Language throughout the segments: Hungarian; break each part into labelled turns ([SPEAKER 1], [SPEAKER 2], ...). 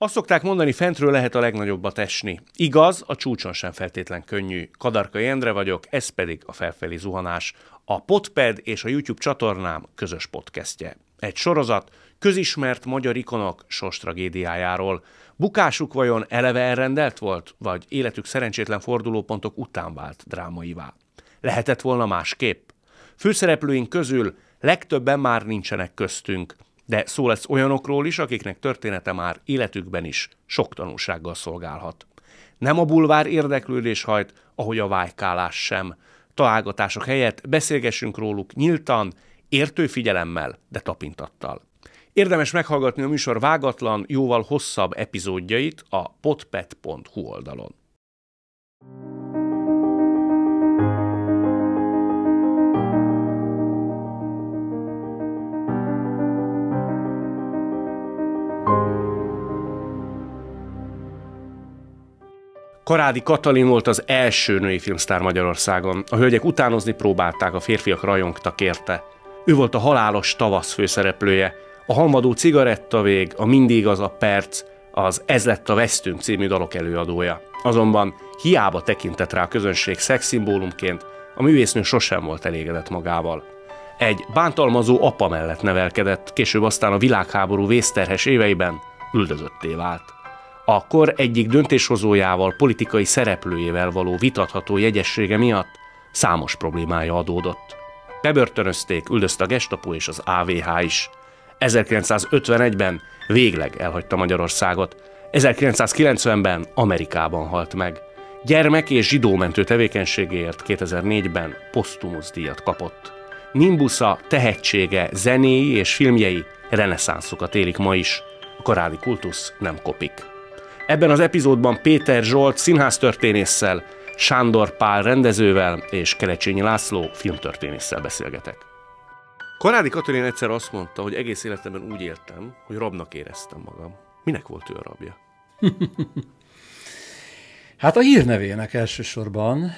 [SPEAKER 1] Azt szokták mondani, fentről lehet a legnagyobbat esni. Igaz, a csúcson sem feltétlen könnyű. Kadarkai Endre vagyok, ez pedig a Felfelé zuhanás. A Podped és a YouTube csatornám közös podcastje. Egy sorozat közismert magyar ikonok sorstragédiájáról. Bukásuk vajon eleve elrendelt volt, vagy életük szerencsétlen fordulópontok után vált drámaivá? Lehetett volna másképp? Főszereplőink közül legtöbben már nincsenek köztünk, de szó lesz olyanokról is, akiknek története már életükben is sok tanulsággal szolgálhat. Nem a bulvár érdeklődés hajt, ahogy a vájkálás sem. Találgatások helyett beszélgessünk róluk nyíltan, értő figyelemmel, de tapintattal. Érdemes meghallgatni a műsor vágatlan, jóval hosszabb epizódjait a podped.hu oldalon. Karádi Katalin volt az első női filmsztár Magyarországon. A hölgyek utánozni próbálták, a férfiak rajongtak érte. Ő volt a Halálos tavasz főszereplője, a Hamvadó cigarettavég, a Mindig az a perc, az Ez lett a vesztünk című dalok előadója. Azonban hiába tekintett rá a közönség szexszimbólumként, a művésznő sosem volt elégedett magával. Egy bántalmazó apa mellett nevelkedett, később aztán a világháború vészterhes éveiben üldözötté vált. A kor egyik döntéshozójával, politikai szereplőjével való vitatható jegyessége miatt számos problémája adódott. Bebörtönözték, üldözte a Gestapo és az AVH is. 1951-ben végleg elhagyta Magyarországot, 1990-ben Amerikában halt meg. Gyermek- és zsidómentő tevékenységéért 2004-ben posztumusz díjat kapott. Nimbusza, tehetsége, zenéi és filmjei reneszánszokat élik ma is. A karádi kultusz nem kopik. Ebben az epizódban Péter Zsolt színháztörténésszel, Sándor Pál rendezővel és Kelecsényi László filmtörténésszel beszélgetek. Karádi Katalin egyszer azt mondta, hogy egész életemben úgy éltem, hogy rabnak éreztem magam. Minek volt ő a rabja?
[SPEAKER 2] Hát a hírnevének elsősorban.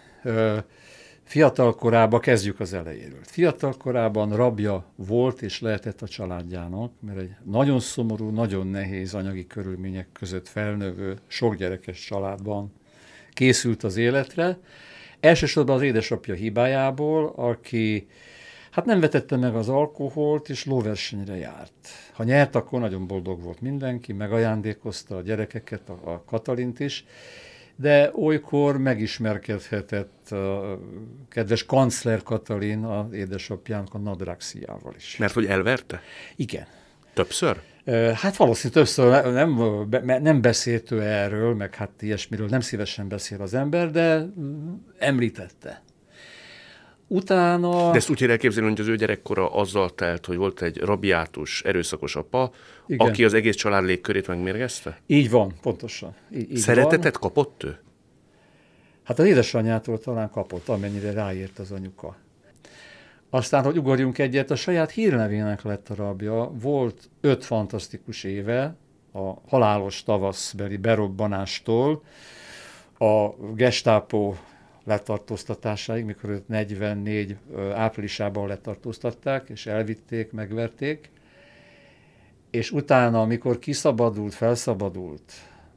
[SPEAKER 2] Fiatal korában kezdjük az elejéről. Fiatal korában rabja volt és lehetett a családjának, mert egy nagyon szomorú, nagyon nehéz anyagi körülmények között felnövő, sokgyerekes családban készült az életre. Elsősorban az édesapja hibájából, aki hát nem vetette meg az alkoholt, és lóversenyre járt. Ha nyert, akkor nagyon boldog volt mindenki, megajándékozta a gyerekeket, a Katalint is, de olykor megismerkedhetett a kedves kancler Katalin az édesapjának a nadrágsziával is.
[SPEAKER 1] Mert hogy elverte?
[SPEAKER 2] Igen.
[SPEAKER 1] Többször?
[SPEAKER 2] Hát valószínűleg többször nem beszélt ő erről, meg hát ilyesmiről nem szívesen beszél az ember, de említette. Utána...
[SPEAKER 1] De ezt úgy kell elképzelni, hogy az ő gyerekkora azzal telt, hogy volt egy rabiátus, erőszakos apa, igen, aki az egész család légkörét megmérgezte?
[SPEAKER 2] Így van, pontosan. Így
[SPEAKER 1] Szeretetet
[SPEAKER 2] van.
[SPEAKER 1] kapott ő?
[SPEAKER 2] Hát az édesanyjától talán kapott, amennyire ráért az anyuka. Aztán, hogy ugorjunk egyet, a saját hírnevének lett a rabja. Volt 5 fantasztikus éve a halálos tavaszbeli berobbanástól a Gestapo letartóztatásáig, mikor őt 44 áprilisában letartóztatták, és elvitték, megverték, és utána, amikor kiszabadult, felszabadult,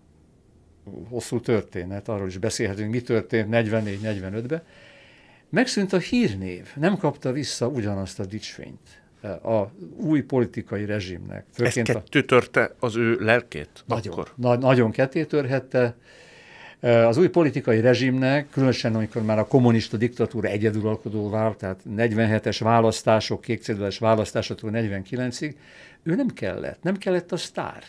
[SPEAKER 2] hosszú történet, arról is beszélhetünk, mi történt 44-45-ben, megszűnt a hírnév, nem kapta vissza ugyanazt a dicsfényt a új politikai rezsimnek.
[SPEAKER 1] Ez ketté törte az ő lelkét?
[SPEAKER 2] Nagyon ketté törhette. Az új politikai rezsimnek, különösen amikor már a kommunista diktatúra egyeduralkodó vált, tehát 47-es választások, kékcédulas választásától 49-ig, ő nem kellett a sztár.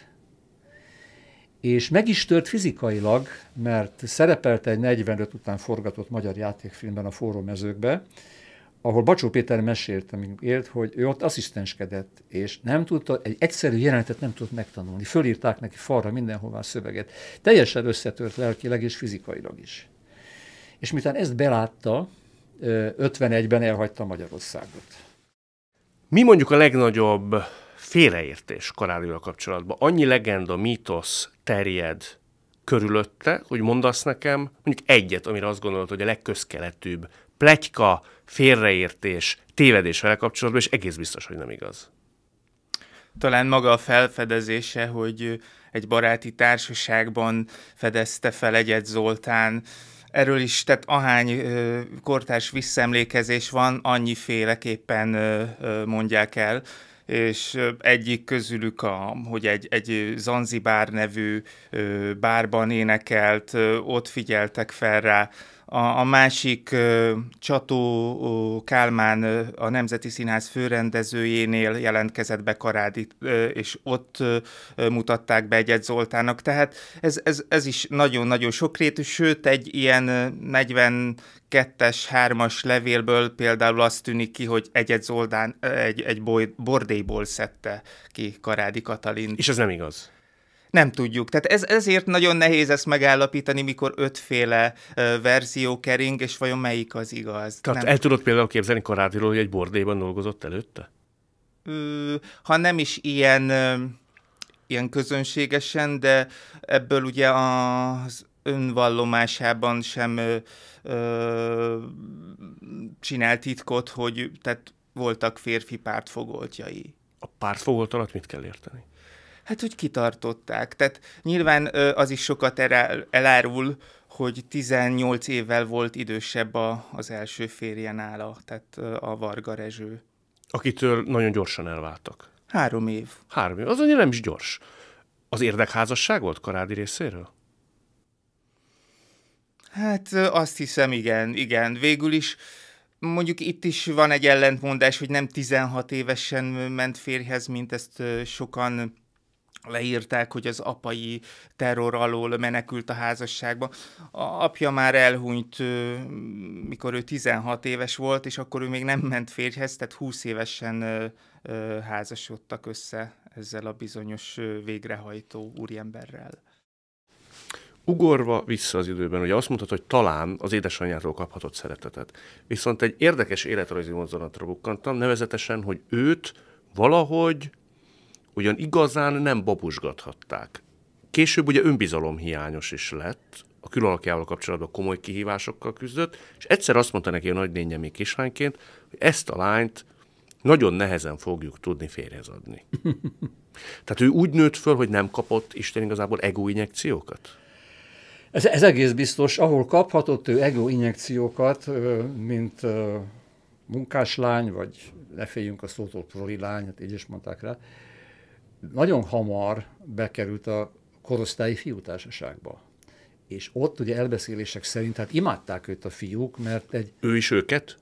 [SPEAKER 2] És meg is tört fizikailag, mert szerepelt egy 45 után forgatott magyar játékfilmben, a Forró mezőkbe, ahol Bacsó Péter mesélt, amíg élt, hogy ő ott asszisztenskedett, és nem tudta, egy egyszerű jelenetet nem tudott megtanulni. Fölírták neki falra mindenhová a szöveget. Teljesen összetört lelkileg és fizikailag is. És miután ezt belátta, 51-ben elhagyta Magyarországot.
[SPEAKER 1] Mi mondjuk a legnagyobb félreértés Karádival kapcsolatban? Annyi legenda, mítosz terjed körülötte, hogy mondasz nekem mondjuk egyet, amire azt gondolod, hogy a legközkeletűbb pletyka, félreértés, tévedés vele kapcsolatban, és egész biztos, hogy nem igaz.
[SPEAKER 3] Talán maga a felfedezése, hogy egy baráti társaságban fedezte fel Egyed Zoltán. Erről is, tehát ahány kortárs visszaemlékezés van, annyiféleképpen mondják el, és egyik közülük, hogy egy Zanzibár nevű bárban énekelt, ott figyeltek fel rá. A másik Csató Kálmán, a Nemzeti Színház főrendezőjénél jelentkezett be Karádi, és ott mutatták be Egyed Zoltánnak. Tehát ez is nagyon-nagyon sokrétű, sőt egy ilyen 42-es, 3-as levélből például azt tűnik ki, hogy Egyed Zoltán egy bordélyból szedte ki Karádi Katalint.
[SPEAKER 1] És ez nem igaz?
[SPEAKER 3] Nem tudjuk. Tehát ezért nagyon nehéz ezt megállapítani, mikor 5 verzió kering, és vajon melyik az igaz.
[SPEAKER 1] Tehát el tudod például képzelni Karádiról, hogy egy bordélyban dolgozott előtte?
[SPEAKER 3] Ha nem is ilyen közönségesen, de ebből ugye az önvallomásában sem csinált titkot, hogy tehát voltak férfi pártfogoltjai.
[SPEAKER 1] A pártfogolt alatt mit kell érteni?
[SPEAKER 3] Hát, hogy kitartották. Tehát nyilván az is sokat elárul, hogy 18 évvel volt idősebb az első férje nála, tehát a Varga Rezső.
[SPEAKER 1] Akitől nagyon gyorsan elváltak.
[SPEAKER 3] 3 év.
[SPEAKER 1] 3 év, az annyira nem is gyors. Az érdekházasság volt Karádi részéről?
[SPEAKER 3] Hát azt hiszem, igen. Végül is mondjuk itt is van egy ellentmondás, hogy nem 16 évesen ment férjhez, mint ezt sokan leírták, hogy az apai terror alól menekült a házasságba. A apja már elhunyt, mikor ő 16 éves volt, és akkor ő még nem ment férjhez, tehát 20 évesen házasodtak össze ezzel a bizonyos végrehajtó úriemberrel.
[SPEAKER 1] Ugorva vissza az időben, ugye azt mondtad, hogy talán az édesanyjától kaphatott szeretetet. Viszont egy érdekes életrajzi mozzanatra bukkantam, nevezetesen, hogy őt valahogy ugyan igazán nem babusgathatták. Később ugye önbizalomhiányos is lett, a külalakjával kapcsolatban komoly kihívásokkal küzdött, és egyszer azt mondta neki a nagynénje még kislányként, hogy ezt a lányt nagyon nehezen fogjuk tudni férjhez adni. Tehát ő úgy nőtt föl, hogy nem kapott Isten igazából ego-injekciókat?
[SPEAKER 2] Ez egész biztos, ahol kaphatott ő ego-injekciókat, mint munkáslány, vagy ne féljünk a szótól proli lány, hát így is mondták rá, nagyon hamar bekerült a korosztályi fiútársaságba. És ott ugye elbeszélések szerint, hát imádták őt a fiúk, mert egy...
[SPEAKER 1] Ő is őket?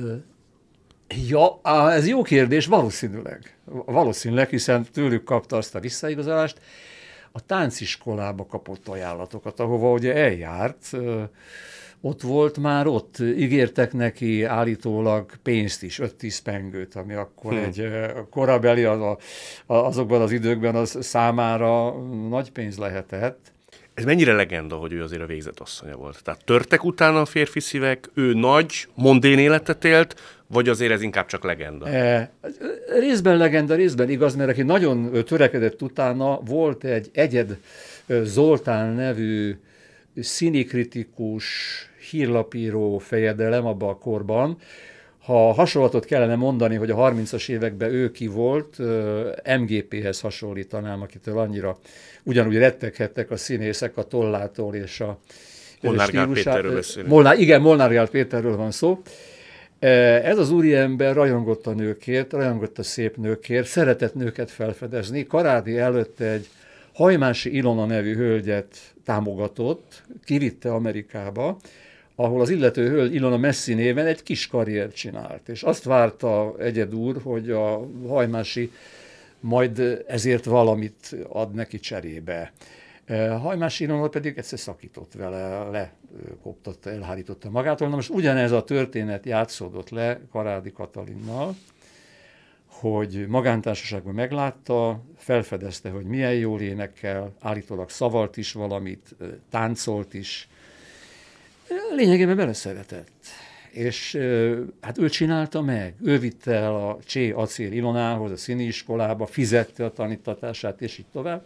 [SPEAKER 2] Ez jó kérdés, valószínűleg. Valószínűleg, hiszen tőlük kapta azt a visszaigazolást. A tánciskolába kapott ajánlatokat, ahova ugye eljárt, ott volt már, ott ígértek állítólag pénzt is, 5-10 pengőt, ami akkor egy korabeli azokban az időkben az számára nagy pénz lehetett.
[SPEAKER 1] Ez mennyire legenda, hogy ő azért a végzett asszonya volt? Tehát törtek utána a férfi szívek, ő nagy, mondén életet élt, vagy azért ez inkább csak legenda?
[SPEAKER 2] Részben legenda, részben igaz, mert aki nagyon törekedett utána, volt egy Egyed Zoltán nevű színikritikus, hírlapíró fejedelem abban a korban. Ha hasonlatot kellene mondani, hogy a 30-as években ő ki volt, MGP-hez hasonlítanám, akitől annyira ugyanúgy retteghettek a színészek a tollától és a
[SPEAKER 1] Molnár Gál Péterről beszélünk.
[SPEAKER 2] Molnár Gál Péterről van szó. Ez az úriember rajongott a nőkért, rajongott a szép nőkért, szeretett nőket felfedezni. Karádi előtt egy Hajmási Ilona nevű hölgyet támogatott, kivitte Amerikába, ahol az illető hölgy Ilona Messi néven egy kis karriert csinált. És azt várta Egyed úr, hogy a Hajmási majd ezért valamit ad neki cserébe. Hajmási Ilona pedig egyszer szakított vele, lekoptatta, elhárította magától. Na most ugyanez a történet játszódott le Karádi Katalinnal, hogy magántársaságban meglátta, felfedezte, hogy milyen jól énekel, állítólag szavalt is valamit, táncolt is. Lényegében beleszeretett. És hát ő csinálta meg. Ő vitte el a Csé Acél Ilonához, a színiiskolába, fizette a tanítatását, és így tovább.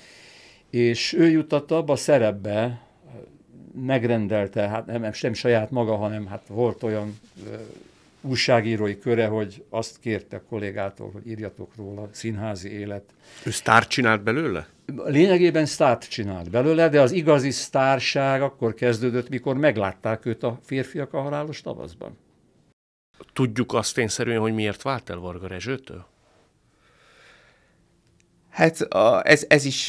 [SPEAKER 2] És ő juttatta abba a szerepbe, megrendelte, hát nem saját maga, hanem hát volt olyan újságírói köre, hogy azt kérte a kollégától, hogy írjatok róla, színházi élet.
[SPEAKER 1] Ő sztárt csinált belőle?
[SPEAKER 2] Lényegében sztárt csinált belőle, de az igazi sztárság akkor kezdődött, mikor meglátták őt a férfiak a halálos tavaszban.
[SPEAKER 1] Tudjuk azt tényszerűen, hogy miért vált el Varga Rezsőtől?
[SPEAKER 3] Hát ez is,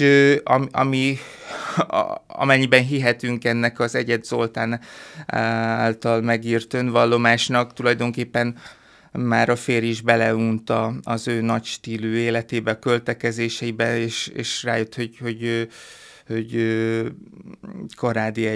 [SPEAKER 3] amennyiben hihetünk ennek az Egyed Zoltán által megírt önvallomásnak, tulajdonképpen már a férj is beleunta az ő nagy stílű életébe, költekezéseibe, és rájött, hogy Karádi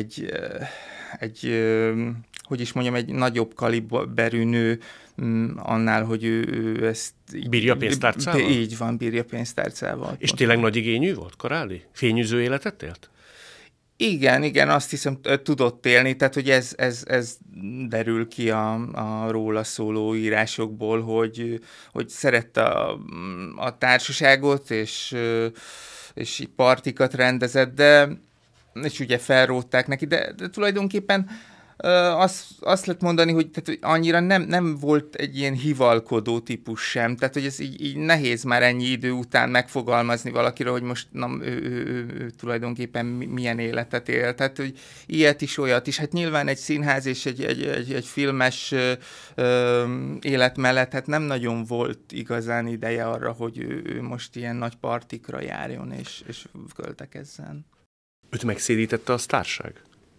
[SPEAKER 3] hogy is mondjam, egy nagyobb kaliberű nő annál, hogy ő ezt...
[SPEAKER 1] Bírja pénztárcával?
[SPEAKER 3] Így van, bírja pénztárcával.
[SPEAKER 1] És tényleg nagy igényű volt Karádi? Fényűző életet élt?
[SPEAKER 3] Igen, azt hiszem tudott élni, tehát hogy ez derül ki a róla szóló írásokból, hogy szerette a társaságot, és partikat rendezett, és ugye felrótták neki, de tulajdonképpen azt lehet mondani, hogy annyira nem volt egy ilyen hivalkodó típus sem, tehát hogy ez így nehéz már ennyi idő után megfogalmazni valakiről, hogy most ő tulajdonképpen milyen életet él, tehát hogy ilyet is, olyat is. Hát nyilván egy színház és egy filmes élet mellett hát nem nagyon volt igazán ideje arra, hogy ő most ilyen nagy partikra járjon és költekezzen.
[SPEAKER 2] Őt megszédítette a sztárság?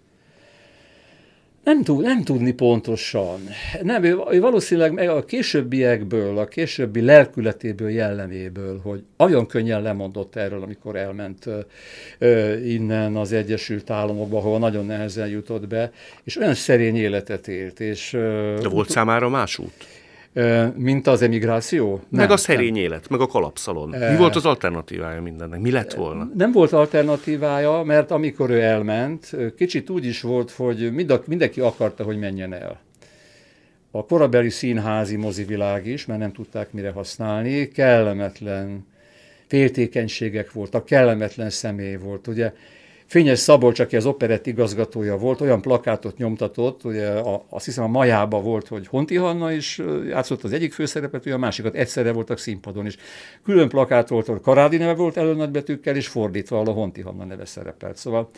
[SPEAKER 2] Nem tudni pontosan. Nem, ő valószínűleg a későbbiekből, a későbbi lelkületéből, jelleméből, hogy olyan könnyen lemondott erről, amikor elment innen az Egyesült Államokba, ahol nagyon nehezen jutott be, és olyan szerény életet élt.
[SPEAKER 1] De volt számára más út?
[SPEAKER 2] Mint az emigráció?
[SPEAKER 1] Meg a szerény élet, meg a kalapszalon. Mi volt az alternatívája mindennek? Mi lett volna?
[SPEAKER 2] Nem volt alternatívája, mert amikor ő elment, kicsit úgy is volt, hogy mindenki akarta, hogy menjen el. A korabeli színházi mozivilág is, mert nem tudták mire használni, kellemetlen féltékenységek voltak, kellemetlen személy volt. Ugye Fényes Szabolcs, aki az operett igazgatója volt, olyan plakátot nyomtatott, ugye azt hiszem a Majában volt, hogy Honti Hanna is játszott az egyik főszerepet, ugye a másikat egyszerre voltak színpadon is. Külön plakát volt, ahol Karádi neve volt előnagybetűkkel, és fordítva, ahol a Honti Hanna neve szerepelt. Szóval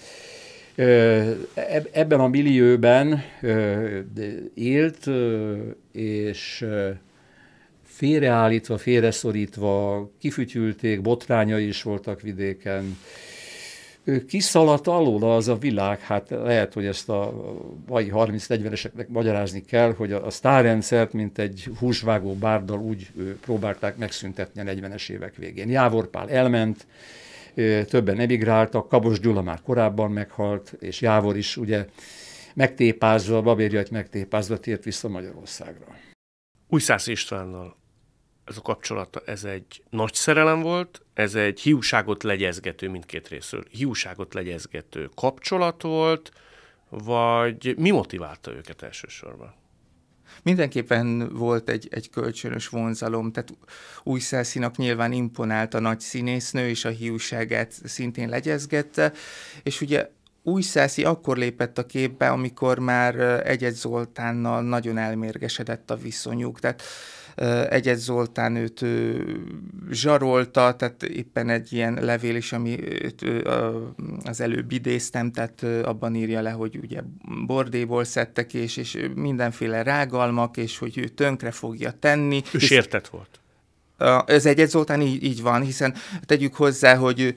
[SPEAKER 2] ebben a millióben élt, és félreállítva, félreszorítva, kifütyülték, botrányai is voltak vidéken. Kiszaladt alól az a világ, hát lehet, hogy ezt a mai 30-40-eseknek magyarázni kell, hogy a sztárrendszert, mint egy húsvágó bárdal úgy próbálták megszüntetni a 40-es évek végén. Jávor Pál elment, többen emigráltak, Kabos Gyula már korábban meghalt, és Jávor is ugye megtépázva, babérjait megtépázva tért vissza Magyarországra.
[SPEAKER 1] Újszász Istvánnal ez a kapcsolata, ez egy nagy szerelem volt, ez egy hiúságot legyezgető mindkét részről. Hiúságot legyezgető kapcsolat volt, vagy mi motiválta őket elsősorban?
[SPEAKER 3] Mindenképpen volt egy kölcsönös vonzalom, tehát Újszászinak nyilván imponált a nagy színésznő, és a hiúságát szintén legyezgette, és ugye Újszászi akkor lépett a képbe, amikor már Egyed Zoltánnal nagyon elmérgesedett a viszonyuk, tehát Egyed Zoltán őt zsarolta, tehát éppen egy ilyen levél is, ami az előbb idéztem, tehát abban írja le, hogy ugye bordéból szedtek, és mindenféle rágalmak, és hogy ő tönkre fogja tenni.
[SPEAKER 1] Ő sértett volt.
[SPEAKER 3] Az Egyed Zoltán így van, hiszen tegyük hozzá, hogy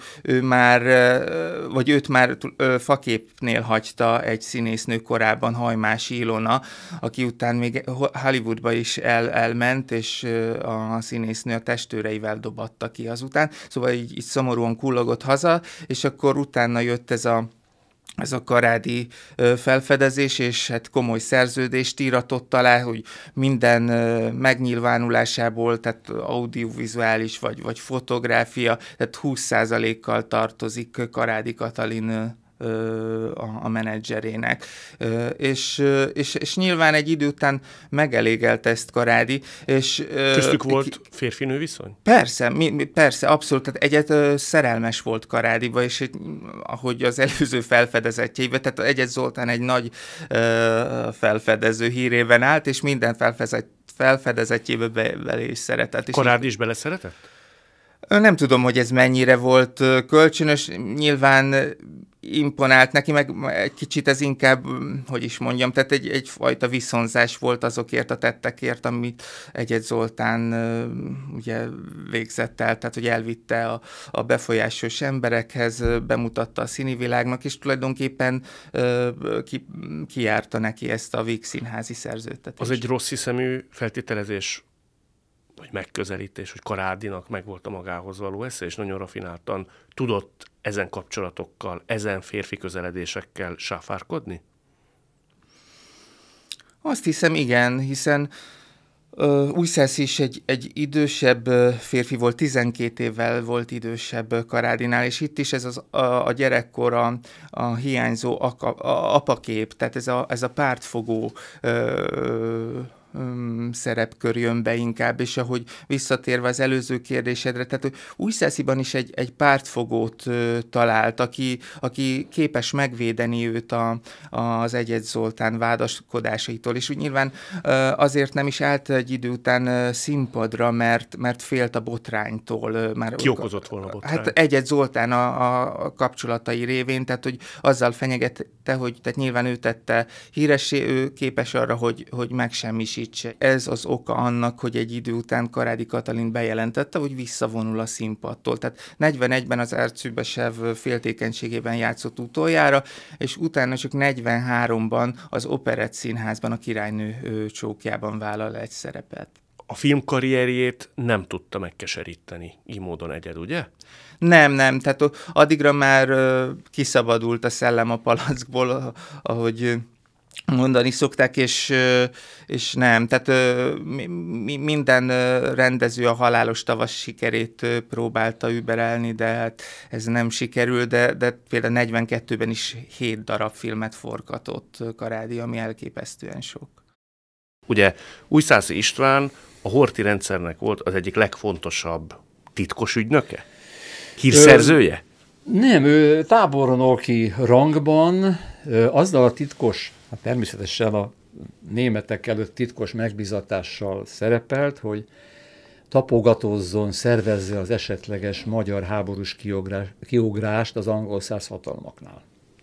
[SPEAKER 3] őt már faképnél hagyta egy színésznő korábban, Hajmási Ilona, aki után még Hollywoodba is elment, és a színésznő a testőreivel dobatta ki azután. Szóval így szomorúan kullogott haza, és akkor utána jött ez a Karádi felfedezés, és hát komoly szerződést íratott alá, hogy minden megnyilvánulásából, tehát audiovizuális vagy fotográfia, tehát 20%-kal tartozik Karádi Katalin a menedzserének. És nyilván egy idő után megelégelte ezt Karádi.
[SPEAKER 1] Köztük volt férfinő viszony?
[SPEAKER 3] Persze, abszolút. Tehát egyet szerelmes volt Karádiba, és ahogy az előző felfedezettjeiben, tehát Egyed Zoltán egy nagy felfedező hírében állt, és minden felfedezetjébe belé is szeretett.
[SPEAKER 1] Karádi is beleszeretett?
[SPEAKER 3] Nem tudom, hogy ez mennyire volt kölcsönös, nyilván imponált neki, meg egy kicsit ez inkább, hogy is mondjam, tehát egyfajta viszonzás volt azokért a tettekért, amit Egyed Zoltán ugye végzett el, tehát hogy elvitte a befolyásos emberekhez, bemutatta a színivilágnak, és tulajdonképpen kijárta neki ezt a Víg Színházi szerződtetést.
[SPEAKER 1] Az egy rossz hiszemű feltételezés, vagy megközelítés, hogy Karádinak megvolt a magához való esze, és nagyon rafináltan tudott ezen kapcsolatokkal, ezen férfi közeledésekkel sáfárkodni?
[SPEAKER 3] Azt hiszem, igen, hiszen Újszász is egy idősebb férfi volt, 12 évvel volt idősebb Karádinál, és itt is ez a gyerekkor, a hiányzó apakép, tehát ez a pártfogó szerepkör jön be inkább, és ahogy visszatérve az előző kérdésedre, tehát hogy Újszásziban is egy pártfogót talált, aki képes megvédeni őt az Egyed Zoltán vádaskodásaitól, és úgy nyilván azért nem is állt egy idő után színpadra, mert félt a botránytól.
[SPEAKER 1] Ki okozott volna a botrány?
[SPEAKER 3] Hát Egyed Zoltán a kapcsolatai révén, tehát hogy azzal fenyegette, hogy tehát nyilván ő tette híressé, ő képes arra, hogy megsemmisítse. Ez az oka annak, hogy egy idő után Karádi Katalin bejelentette, hogy visszavonul a színpadtól. Tehát 41-ben az Erzsébet féltékenységében játszott utoljára, és utána csak 43-ban az Operett Színházban a Királynő csókjában vállal egy szerepet.
[SPEAKER 1] A filmkarrierjét nem tudta megkeseríteni így módon Egyed, ugye?
[SPEAKER 3] Nem, tehát addigra már kiszabadult a szellem a palackból, ahogy mondani szokták, és nem. Tehát minden rendező a Halálos tavasz sikerét próbálta überelni, de hát ez nem sikerül, de például 42-ben is 7 darab filmet forgatott Karádi, ami elképesztően sok.
[SPEAKER 1] Ugye Újszászi István a Horthy rendszernek volt az egyik legfontosabb titkos ügynöke? Hírszerzője?
[SPEAKER 2] Nem, ő tábornoki rangban azzal a titkos, természetesen a németek előtt titkos megbízatással szerepelt, hogy tapogatózzon, szervezze az esetleges magyar háborús kiugrást az angol-szász hatalmaknál.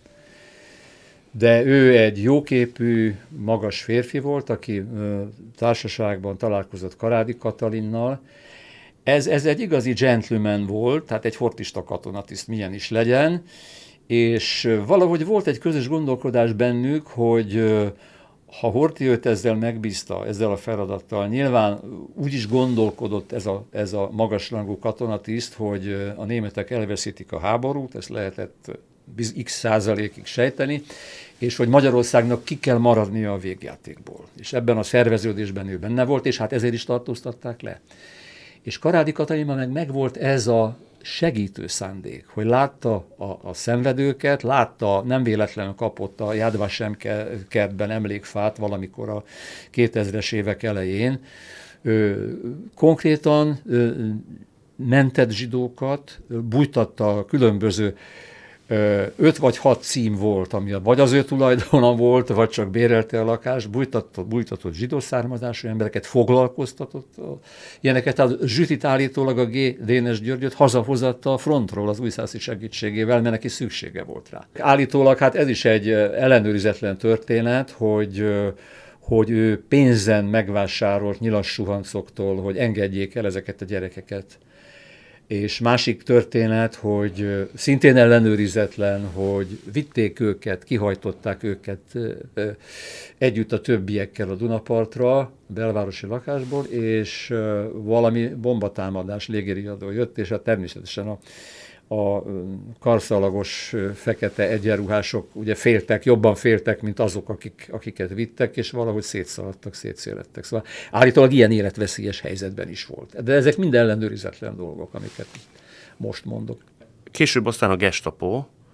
[SPEAKER 2] De ő egy jóképű, magas férfi volt, aki társaságban találkozott Karádi Katalinnal. Ez egy igazi gentleman volt, tehát egy horthysta katonatiszt milyen is legyen, és valahogy volt egy közös gondolkodás bennük, hogy ha Horthy őt ezzel megbízta, ezzel a feladattal, nyilván úgy is gondolkodott ez a magasrangú katonatiszt, hogy a németek elveszítik a háborút, ezt lehetett x százalékig sejteni, és hogy Magyarországnak ki kell maradnia a végjátékból. És ebben a szerveződésben ő benne volt, és hát ezért is tartóztatták le. És Karádi Katalinban megvolt ez a segítő szándék, hogy látta a szenvedőket, látta, nem véletlenül kapott a Yad Vashem kertben emlékfát valamikor a 2000-es évek elején. Konkrétan mentett zsidókat, bújtatta különböző 5 vagy 6 cím volt, ami vagy az ő tulajdona volt, vagy csak bérelte a lakást, bújtatott zsidó származású embereket, foglalkoztatott ilyeneket. Tehát Zsütit állítólag a G. Dénes Györgyöt hazahozatta a frontról az Újszászi segítségével, mert neki szüksége volt rá. Állítólag hát ez is egy ellenőrizetlen történet, hogy ő pénzen megvásárolt nyilas suhancoktól, hogy engedjék el ezeket a gyerekeket. És másik történet, hogy szintén ellenőrizetlen, hogy vitték őket, kihajtották őket együtt a többiekkel a Dunapartra, a belvárosi lakásból, és valami bombatámadás légierriadó jött, és hát természetesen a karszalagos fekete egyenruhások ugye jobban féltek, mint azok, akiket vittek, és valahogy szétszaladtak, szétszélettek. Szóval állítólag ilyen életveszélyes helyzetben is volt. De ezek mind ellenőrizetlen dolgok, amiket most mondok.
[SPEAKER 1] Később aztán a Gestapo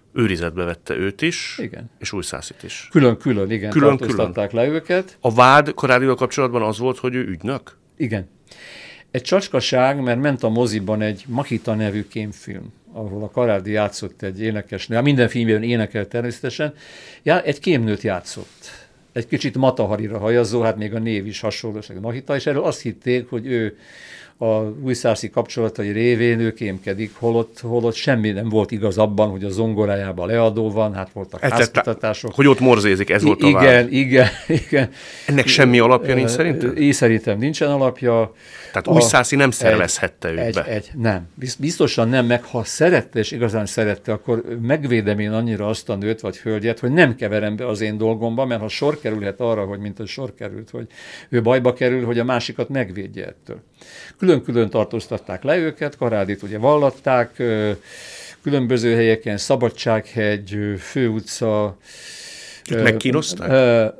[SPEAKER 1] őrizetbe vette őt is,
[SPEAKER 2] Igen.
[SPEAKER 1] és Újszászit is.
[SPEAKER 2] Külön-külön, igen, tartóztatták le őket.
[SPEAKER 1] A vád Karádival kapcsolatban az volt, hogy ő ügynök?
[SPEAKER 2] Igen. Egy csacskaság, mert ment a moziban egy Makita nevű kémfilm, ahol a Karádi játszott egy énekesnő, minden filmben énekel természetesen, egy kémnőt játszott. Egy kicsit Mata-Harira hajazó, hát még a név is hasonló, Makita, és erről azt hitték, hogy ő a újszászi kapcsolatai révén ő kémkedik, holott semmi nem volt igaz abban, hogy a zongorájában leadó van, hát voltak házkutatások.
[SPEAKER 1] Hogy ott morzézik, ez volt a vád.
[SPEAKER 2] Igen.
[SPEAKER 1] Ennek semmi alapja nincs szerintük?
[SPEAKER 2] Én szerintem nincsen alapja.
[SPEAKER 1] Tehát Újszászi nem szervezhette őt be.
[SPEAKER 2] Nem. Biztosan nem, meg ha szerette, és igazán szerette, akkor megvédem én annyira azt a nőt vagy hölgyet, hogy nem keverem be az én dolgomba, mert ha sor kerülhet arra, hogy mint a sor került, hogy ő bajba kerül, hogy a másikat megvédje ettől. Külön-külön tartóztatták le őket, Karádit ugye vallatták, különböző helyeken, Szabadsághegy, Főutca.
[SPEAKER 1] Megkínozták?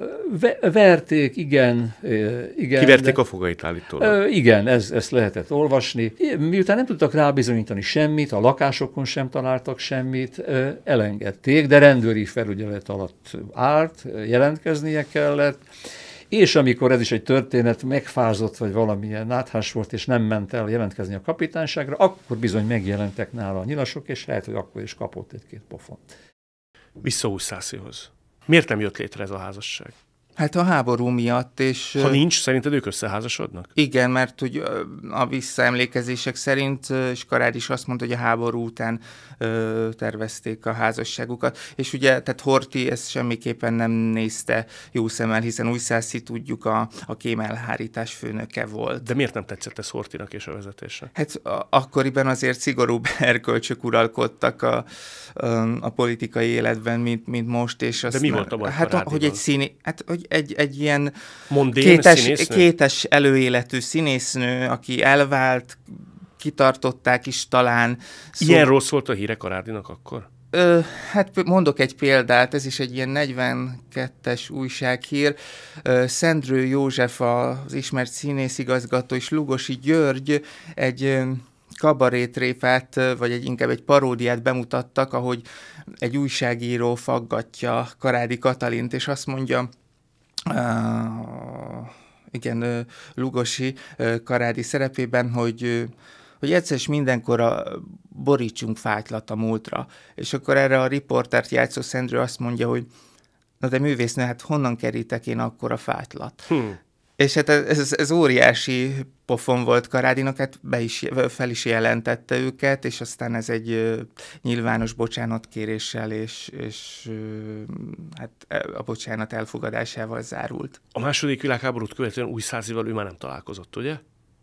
[SPEAKER 2] Verték, igen.
[SPEAKER 1] Kiverték a fogait állítólag.
[SPEAKER 2] Igen, ezt lehetett olvasni. Miután nem tudtak rábizonyítani semmit, a lakásokon sem találtak semmit, elengedték, de rendőri felügyelet alatt állt, jelentkeznie kellett. És amikor ez is egy történet, megfázott, vagy valamilyen náthás volt, és nem ment el jelentkezni a kapitányságra, akkor bizony megjelentek nála a nyilasok, és lehet, hogy akkor is kapott egy-két pofont.
[SPEAKER 1] Vissza Újszászihoz. Miért nem jött létre ez a házasság?
[SPEAKER 3] Hát a háború miatt, és...
[SPEAKER 1] Ha nincs, szerinted ők összeházasodnak?
[SPEAKER 3] Igen, mert hogy a visszaemlékezések szerint, és Karád is azt mondta, hogy a háború után tervezték a házasságukat, és ugye, tehát Horthy ezt semmiképpen nem nézte jó szemmel, hiszen Újszászi tudjuk a kémelhárítás főnöke volt.
[SPEAKER 1] De miért nem tetszett ez Horthynak és a vezetése?
[SPEAKER 3] Hát akkoriban azért szigorúbb erkölcsök uralkodtak a politikai életben, mint most, és azt...
[SPEAKER 1] De mi volt a baj
[SPEAKER 3] Hát, hogy hogy egy ilyen kétes előéletű színésznő, aki elvált, kitartották is talán.
[SPEAKER 1] Ilyen rossz volt a híre Karádinak akkor?
[SPEAKER 3] Hát mondok egy példát, ez is egy ilyen 42-es újsághír. Szendrő József, az ismert színészigazgató, és Lugosi György egy kabarétréfát, vagy inkább egy paródiát bemutattak, ahogy egy újságíró faggatja Karádi Katalint, és azt mondja, Lugosi Karádi szerepében, hogy egyszer és mindenkor borítsunk fátylat a múltra. És akkor erre a riportert játszó Szendrő azt mondja, hogy na de művésznő, hát honnan kerítek én akkor a fátylat? És hát ez óriási pofon volt Karádinak, hát fel is jelentette őket, és aztán ez egy nyilvános bocsánatkéréssel, és hát a bocsánat elfogadásával zárult.
[SPEAKER 1] A második világháborút követően Újszászival ő már nem találkozott, ugye?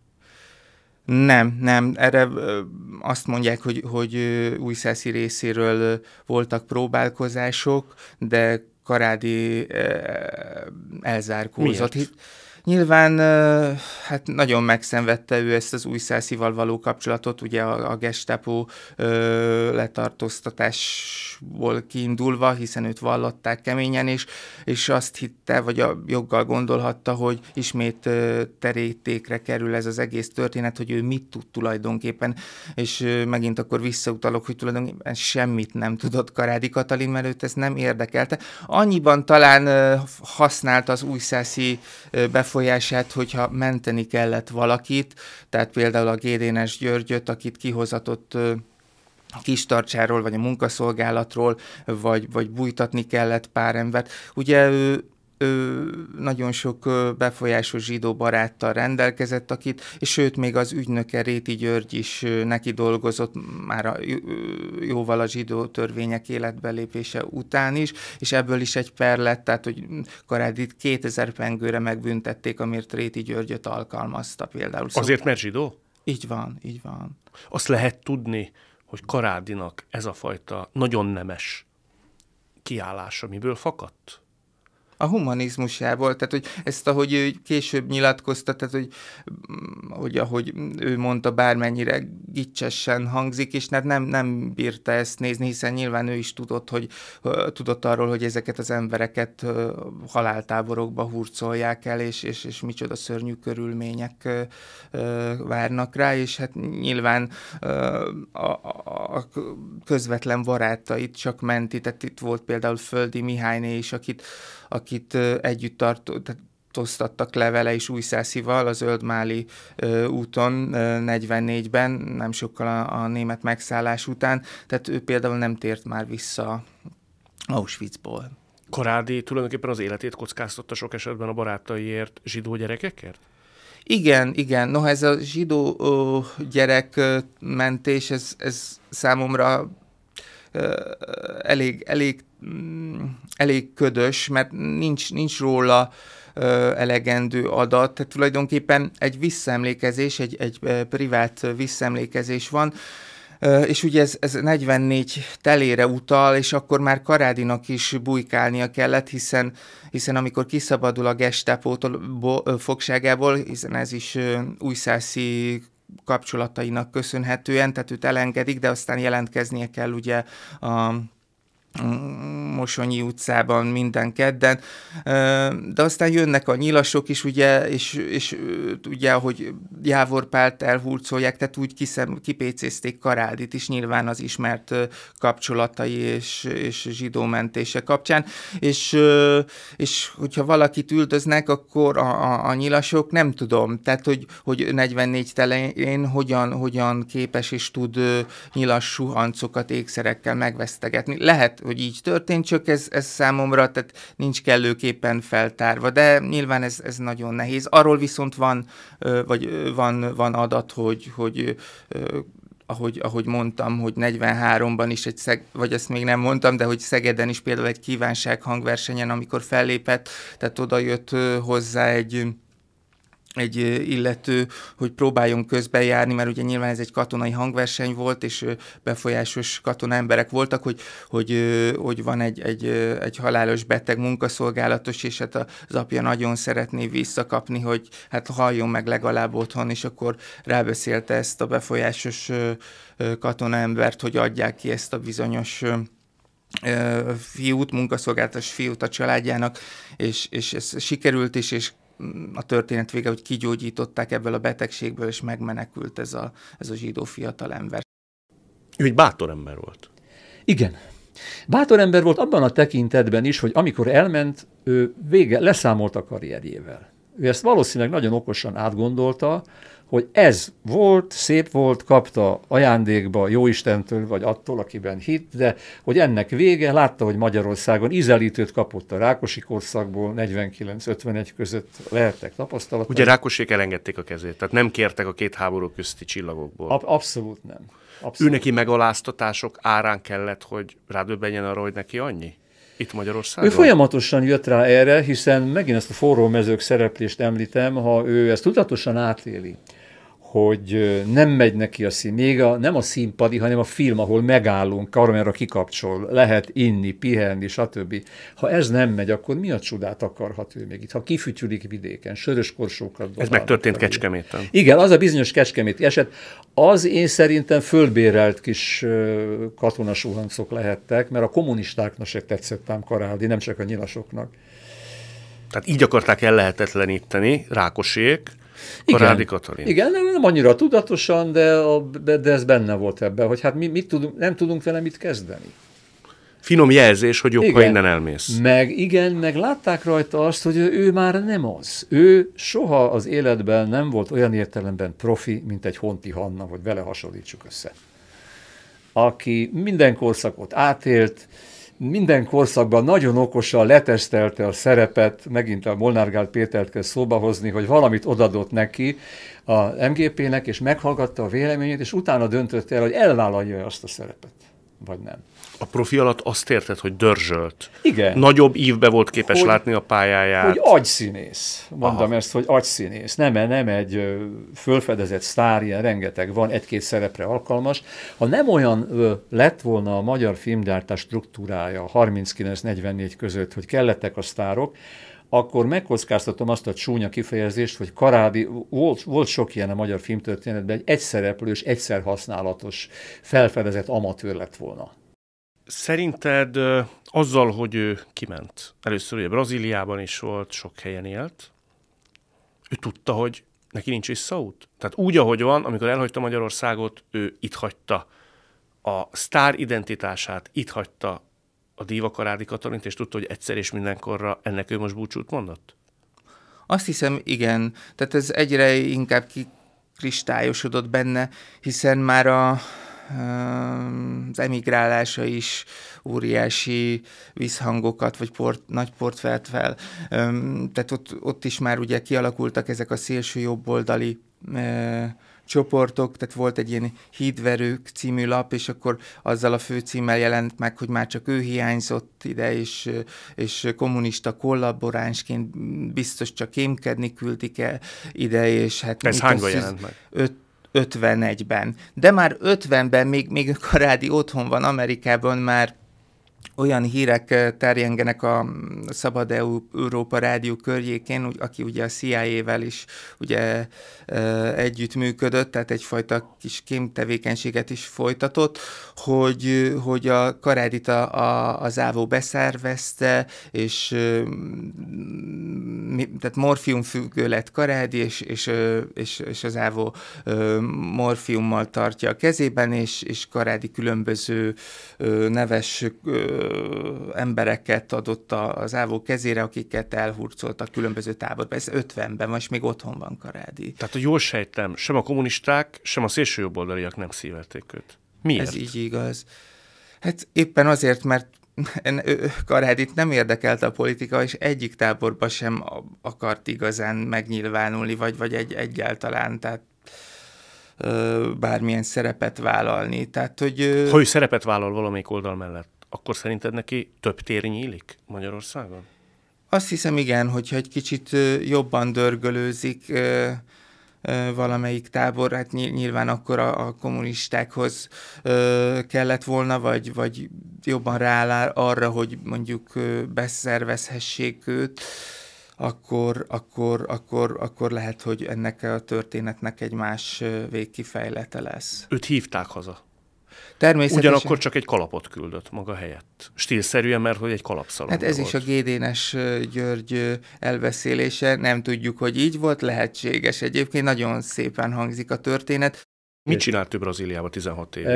[SPEAKER 3] Nem. Erre azt mondják, hogy Újszászi részéről voltak próbálkozások, de Karádi elzárkózott.
[SPEAKER 1] Miért?
[SPEAKER 3] Nyilván hát nagyon megszenvedte ő ezt az Újszászival való kapcsolatot, ugye a gestapo letartóztatásból kiindulva, hiszen őt vallották keményen, és azt hitte, vagy a joggal gondolhatta, hogy ismét terítékre kerül ez az egész történet, hogy ő mit tud tulajdonképpen, és megint akkor visszautalok, hogy tulajdonképpen semmit nem tudott Karádi Katalin, mert őt ez nem érdekelte. Annyiban talán használta az újszászi befolyását, hogyha menteni kellett valakit, tehát például a Gédénes Györgyöt, akit kihozatott Kistarcsáról, vagy a munkaszolgálatról, vagy bújtatni kellett pár embert. Ugye ő nagyon sok befolyásos zsidó baráttal rendelkezett, és sőt, még az ügynöke Réti György is neki dolgozott már jóval a zsidó törvények életbelépése után is, és ebből is egy per lett, tehát hogy Karádit 2000 pengőre megbüntették, amért Réti Györgyöt alkalmazta például.
[SPEAKER 1] Azért, mert zsidó?
[SPEAKER 3] Így van.
[SPEAKER 1] Azt lehet tudni, hogy Karádinak ez a fajta nagyon nemes kiállása miből fakadt?
[SPEAKER 3] A humanizmusából, tehát hogy ezt, ahogy ő később nyilatkozta, tehát hogy ahogy ő mondta, bármennyire gicsesen hangzik, és nem bírta ezt nézni, hiszen nyilván ő is tudott arról, hogy ezeket az embereket haláltáborokba hurcolják el, és micsoda szörnyű körülmények várnak rá, és hát nyilván a közvetlen barátait csak menti, tehát itt volt például Földi Mihályné is, akit együtt tartóztattak le vele és Újszászival a Zöldmáli úton 44-ben, nem sokkal a német megszállás után, tehát ő például nem tért már vissza Auschwitzból.
[SPEAKER 1] Koráldi tulajdonképpen az életét kockáztatta sok esetben a barátaiért, zsidó gyerekekért?
[SPEAKER 3] Igen. Noha ez a zsidó gyerekmentés, ez számomra elég ködös, mert nincs róla elegendő adat, tehát tulajdonképpen egy visszaemlékezés, egy privát visszaemlékezés van, és ugye ez 44 telére utal, és akkor már Karádinak is bujkálnia kellett, hiszen amikor kiszabadul a Gestapo fogságából, hiszen ez is újszászi kapcsolatainak köszönhetően, tehát őt elengedik, de aztán jelentkeznie kell ugye a Mosonyi utcában minden kedden, de aztán jönnek a nyilasok is, ugye, és ugye, ahogy Jávor Pált elhurcolják, tehát úgy kipécézték Karádit is, nyilván az ismert kapcsolatai és zsidó mentése kapcsán, és hogyha valakit üldöznek, akkor a nyilasok, nem tudom, tehát hogy 44 telején hogyan képes és tud nyilas suhancokat ékszerekkel megvesztegetni. Lehet, hogy így történt, csak ez számomra tehát nincs kellőképpen feltárva, de nyilván ez nagyon nehéz. Arról viszont van adat, hogy ahogy mondtam, hogy 43-ban is vagy ezt még nem mondtam, de hogy Szegeden is például egy kívánság hangversenyen, amikor fellépett, tehát oda jött hozzá egy illető, hogy próbáljon közbejárni, mert ugye nyilván ez egy katonai hangverseny volt, és befolyásos katona emberek voltak, hogy van egy halálos beteg munkaszolgálatos, és hát az apja nagyon szeretné visszakapni, hogy hát halljon meg legalább otthon, és akkor rábeszélte ezt a befolyásos katona embert, hogy adják ki ezt a bizonyos munkaszolgálatos fiút a családjának, és ez sikerült is, és a történet vége, hogy kigyógyították ebből a betegségből, és megmenekült ez a zsidó fiatalember.
[SPEAKER 1] Ő egy bátor ember volt.
[SPEAKER 2] Igen. Bátor ember volt abban a tekintetben is, hogy amikor elment, ő leszámolt a karrierjével. Ő ezt valószínűleg nagyon okosan átgondolta, hogy ez volt, szép volt, kapta ajándékba Jóistentől, vagy attól, akiben hitt, de hogy ennek vége, látta, hogy Magyarországon ízelítőt kapott a Rákosi korszakból, 49-51 között lehettek tapasztalatok.
[SPEAKER 1] Ugye Rákosék elengedték a kezét, tehát nem kértek a két háború közti csillagokból.
[SPEAKER 2] Abszolút nem. Abszolút.
[SPEAKER 1] Ő neki megaláztatások árán kellett, hogy rádöbbenjen arra, hogy neki annyi? Itt Magyarországon?
[SPEAKER 2] Ő folyamatosan jött rá erre, hiszen megint ezt a forró mezők szereplést említem, ha ő ezt tudatosan átéli, hogy nem megy neki a szín, nem a színpadi, hanem a film, ahol megállunk, kamerára kikapcsol, lehet inni, pihenni, stb. Ha ez nem megy, akkor mi a csodát akarhat ő még itt? Ha kifütyülik vidéken, sörös korsókat.
[SPEAKER 1] Ez megtörtént Kecskeméten.
[SPEAKER 2] Igen, az a bizonyos kecskeméti eset, az én szerintem fölbérelt kis katonasuhancok lehettek, mert a kommunistáknak se tetszett ám Karáldi, nem csak a nyilasoknak.
[SPEAKER 1] Tehát így akarták ellehetetleníteni Rákosék, Karádi Katalin.
[SPEAKER 2] Igen, nem annyira tudatosan, de ez benne volt ebben, hogy hát nem tudunk vele mit kezdeni.
[SPEAKER 1] Finom jelzés, hogy jobb, ha innen elmész.
[SPEAKER 2] Meg látták rajta azt, hogy ő már nem az. Ő soha az életben nem volt olyan értelemben profi, mint egy Honti Hanna, hogy vele hasonlítsuk össze. Aki minden korszakot átélt, minden korszakban nagyon okosan letesztelte a szerepet, megint a Molnár Gál Pétert kell szóba hozni, hogy valamit odadott neki a MGP-nek, és meghallgatta a véleményét, és utána döntött el, hogy elvállalja azt a szerepet, vagy nem.
[SPEAKER 1] A profi alatt azt érted, hogy dörzsölt.
[SPEAKER 2] Igen.
[SPEAKER 1] Nagyobb ívbe volt képes látni a pályáját.
[SPEAKER 2] Hogy agyszínész. Mondom ezt, hogy agyszínész. Nem egy fölfedezett sztár, ilyen rengeteg van, egy-két szerepre alkalmas. Ha nem olyan lett volna a magyar filmgyártás struktúrája 39-44 között, hogy kellettek a sztárok, akkor megkockáztatom azt a csúnya kifejezést, hogy Karádi, volt sok ilyen a magyar filmtörténetben, egy egyszereplős, egyszer használatos, felfedezett amatőr lett volna.
[SPEAKER 1] Szerinted azzal, hogy ő kiment, először ugye Brazíliában is volt, sok helyen élt, ő tudta, hogy neki nincs visszaút? Tehát úgy, ahogy van, amikor elhagyta Magyarországot, ő itt hagyta a sztár identitását, itt hagyta a díva Karádi Katalint, és tudta, hogy egyszer és mindenkorra ennek ő most búcsút mondott?
[SPEAKER 3] Azt hiszem, igen. Tehát ez egyre inkább kikristályosodott benne, hiszen már az emigrálása is óriási visszhangokat, vagy nagy port vett fel. Tehát ott is már ugye kialakultak ezek a szélső jobboldali csoportok, tehát volt egy ilyen Hídverők című lap, és akkor azzal a főcímmel jelent meg, hogy már csak ő hiányzott ide, és kommunista kollaboránsként biztos csak kémkedni küldik el ide, és hát...
[SPEAKER 1] Ez hányban jelent meg?
[SPEAKER 3] 51-ben. De már 50-ben még Karádi otthon van Amerikában, már olyan hírek terjengenek a Szabad Európa rádió környékén, aki ugye a CIA-vel is ugye együttműködött, tehát egyfajta kis kémtevékenységet is folytatott, hogy a Karádit az ÁVO beszervezte, és tehát morfiumfüggő lett Karádi, és az ÁVO morfiummal tartja a kezében, és Karádi különböző neves embereket adott az ÁVO kezére, akiket elhurcoltak különböző táborba. Ez 50-ben, most még otthon van Karádi.
[SPEAKER 1] Tehát, hogy jól sejtem, sem a kommunisták, sem a szélsőjobboldaliak nem szívelték őt. Miért?
[SPEAKER 3] Ez így igaz. Hát éppen azért, mert Karádit nem érdekelte a politika, és egyik táborba sem akart igazán megnyilvánulni, vagy egyáltalán, tehát bármilyen szerepet vállalni. Tehát, hogy,
[SPEAKER 1] ha ő szerepet vállal valamelyik oldal mellett, akkor szerinted neki több tér nyílik Magyarországon?
[SPEAKER 3] Azt hiszem, igen, hogyha egy kicsit jobban dörgölőzik valamelyik tábor, hát nyilván akkor a kommunistákhoz kellett volna, vagy jobban rááll arra, hogy mondjuk beszervezhessék őt, akkor lehet, hogy ennek a történetnek egy más végkifejlete lesz.
[SPEAKER 1] Őt hívták haza.
[SPEAKER 3] Természetesen.
[SPEAKER 1] Ugyanakkor csak egy kalapot küldött maga helyett. Stílszerűen, mert hogy egy kalapszalon.
[SPEAKER 3] Hát ez
[SPEAKER 1] volt.
[SPEAKER 3] Is a Gédénes György elbeszélése, nem tudjuk, hogy így volt, lehetséges. Egyébként nagyon szépen hangzik a történet.
[SPEAKER 1] Mit csinált ő Brazíliában 16 évig?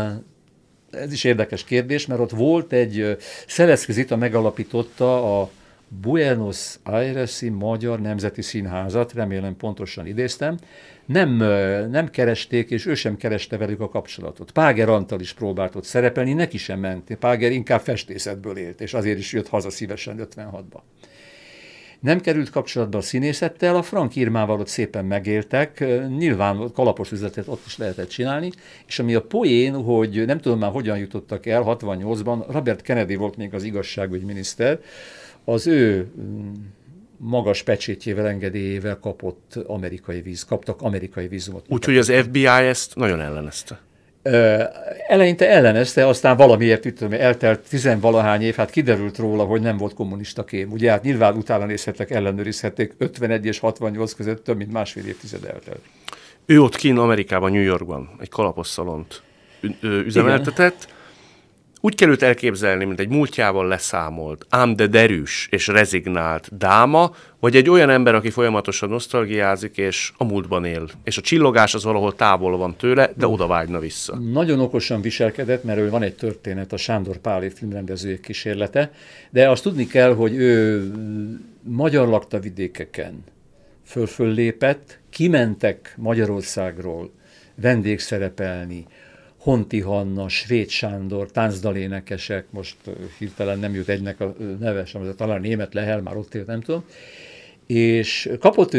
[SPEAKER 2] Ez is érdekes kérdés, mert ott volt egy, Szeleszky Zita megalapította a Buenos Aires-i Magyar Nemzeti Színházat, remélem pontosan idéztem, nem keresték, és ő sem kereste velük a kapcsolatot. Páger Antal is próbált ott szerepelni, neki sem ment. Páger inkább festészetből élt, és azért is jött haza szívesen 56-ba. Nem került kapcsolatba a színészettel, a Frank Irmával ott szépen megéltek, nyilván kalapos üzletet ott is lehetett csinálni, és ami a poén, hogy nem tudom már hogyan jutottak el, 68-ban, Robert Kennedy volt még az igazságügyminiszter, az ő magas pecsétjével, engedélyével kaptak amerikai vízumot.
[SPEAKER 1] Úgyhogy az FBI ezt nagyon ellenezte.
[SPEAKER 2] Eleinte ellenezte, aztán valamiért eltelt 10-valahány év, hát kiderült róla, hogy nem volt kommunista kém. Ugye hát nyilván utána nézhettek, ellenőrizhették, 51 és 68 között több mint másfél évtized eltelt.
[SPEAKER 1] Ő ott kint Amerikában, New Yorkban egy kalapos szalont üzemeltetett. Igen. Úgy kell őt elképzelni, mint egy múltjával leszámolt, ám de derűs és rezignált dáma, vagy egy olyan ember, aki folyamatosan nosztalgiázik, és a múltban él. És a csillogás az valahol távol van tőle, de oda vágyna vissza.
[SPEAKER 2] Nagyon okosan viselkedett, mert ő van egy történet, a Sándor Pálé filmrendezőjék kísérlete, de azt tudni kell, hogy ő magyar lakta vidékeken föllépett, kimentek Magyarországról vendégszerepelni, Honti Hanna, Svéd Sándor, táncdalénekesek, most hirtelen nem jut egynek a neve sem, talán német Lehel, már ott élt, nem tudom, és kapott ő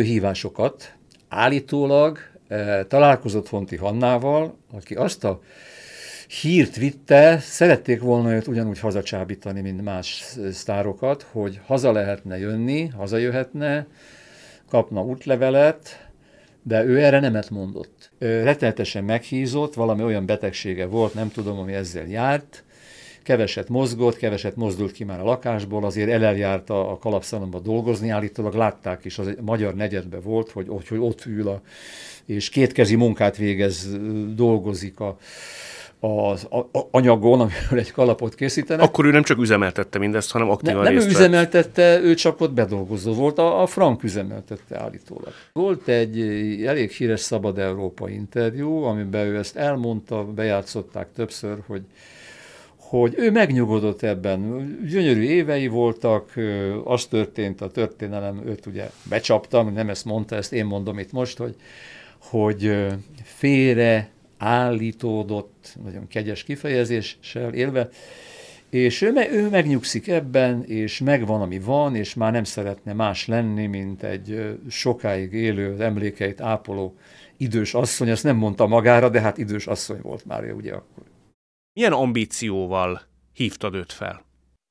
[SPEAKER 2] hívásokat, állítólag találkozott Honti Hannával, aki azt a hírt vitte, szerették volna őt ugyanúgy hazacsábítani, mint más sztárokat, hogy haza lehetne jönni, hazajöhetne, kapna útlevelet, de ő erre nemet mondott. Rettenetesen meghízott, valami olyan betegsége volt, nem tudom, ami ezzel járt, keveset mozgott, keveset mozdult ki már a lakásból, azért eljárta a Kalapszalonba dolgozni, állítólag látták is, az magyar negyedben volt, hogy ott ül, és kétkezi munkát végez, dolgozik az anyagon, amiről egy kalapot készítenek.
[SPEAKER 1] Akkor ő nem csak üzemeltette mindezt, hanem aktívan
[SPEAKER 2] Nem
[SPEAKER 1] részt
[SPEAKER 2] ő üzemeltette, ő csak ott bedolgozó volt, a Frank üzemeltette állítólag. Volt egy elég híres Szabad Európa interjú, amiben ő ezt elmondta, bejátszották többször, hogy ő megnyugodott ebben. Gyönyörű évei voltak, az történt, a történelem őt ugye becsapta, nem ezt mondta, ezt én mondom itt most, hogy félre állítódott, nagyon kegyes kifejezéssel élve, és ő megnyugszik ebben, és megvan, ami van, és már nem szeretne más lenni, mint egy sokáig élő, emlékeit ápoló idős asszony. Ezt nem mondta magára, de hát idős asszony volt már ő ugye akkor.
[SPEAKER 1] Milyen ambícióval hívtad őt fel?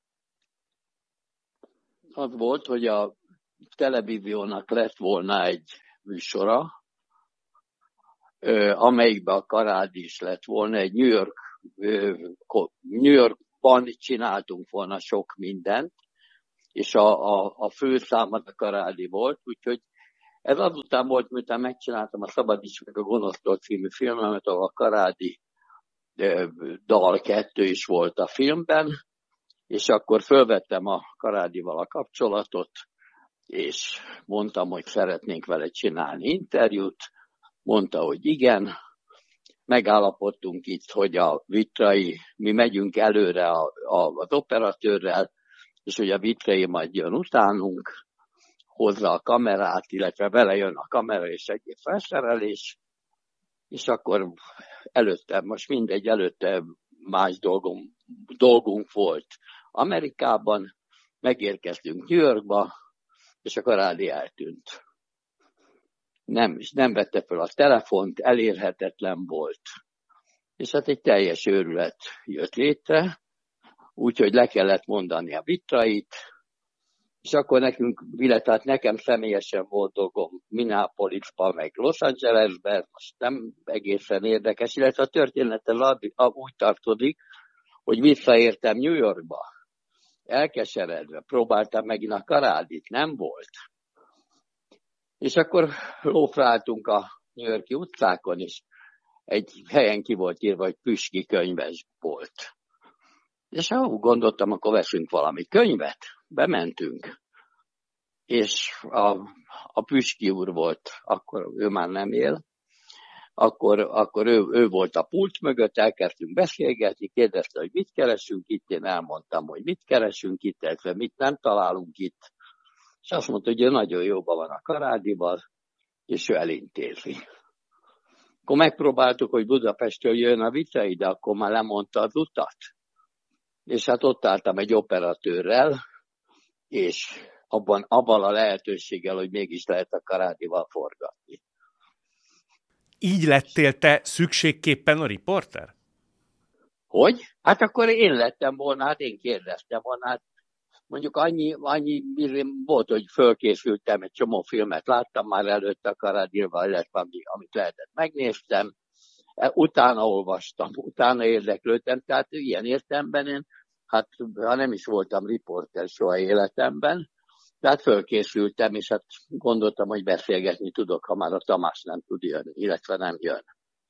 [SPEAKER 4] Az volt, hogy a televíziónak lett volna egy műsora, amelyikben a Karádi is lett volna, egy New Yorkban csináltunk volna sok mindent, és a főszámad a Karádi volt, úgyhogy ez azután volt, miután megcsináltam a Szabadíts meg a Gonosztól című filmemet, ahol a Karádi dal 2 is volt a filmben, és akkor fölvettem a Karádival a kapcsolatot, és mondtam, hogy szeretnénk vele csinálni interjút, mondta, hogy igen, megállapodtunk itt, hogy a Vitrai, mi megyünk előre az operatőrrel, és hogy a Vitrai majd jön utánunk, hozza a kamerát, illetve vele jön a kamera és egyéb felszerelés, és akkor előtte más dolgunk volt Amerikában, megérkeztünk New Yorkba, és a Karádi eltűnt. Nem vette fel a telefont, elérhetetlen volt. És hát egy teljes őrület jött létre, úgyhogy le kellett mondani a Vitrait, és akkor nekem személyesen volt dolgom Minneapolisban, meg Los Angelesben, most nem egészen érdekes, illetve a történettel úgy tartozik, hogy visszaértem New Yorkba, elkeseredve, próbáltam megint a Karádit, nem volt. És akkor lófráltunk a New York-i utcákon, és egy helyen ki volt írva, hogy Püski könyves volt. És ha úgy gondoltam, akkor veszünk valami könyvet, bementünk. És a Püski úr volt, akkor ő már nem él, akkor ő volt a pult mögött, elkezdtünk beszélgetni, kérdezte, hogy mit keresünk itt, én elmondtam, hogy mit keresünk itt, illetve mit nem találunk itt. És azt mondta, hogy ő nagyon jóban van a Karádival, és ő elintézi. Akkor megpróbáltuk, hogy Budapestről jön a Vitrai, de akkor már lemondta az utat. És hát ott álltam egy operatőrrel, és abban a lehetőséggel, hogy mégis lehet a Karádival forgatni.
[SPEAKER 1] Így lettél te szükségképpen a riporter?
[SPEAKER 4] Hogy? Hát akkor én lettem volna, hát én kérdeztem volna, hát mondjuk annyi volt, hogy fölkészültem, egy csomó filmet láttam már előtte a Karádival, illetve amit lehetett megnéztem, utána olvastam, utána érdeklődtem, tehát ilyen értelemben én, hát ha nem is voltam riporter soha életemben, tehát fölkészültem, és hát gondoltam, hogy beszélgetni tudok, ha már a Tamás nem tud jönni, illetve nem jön.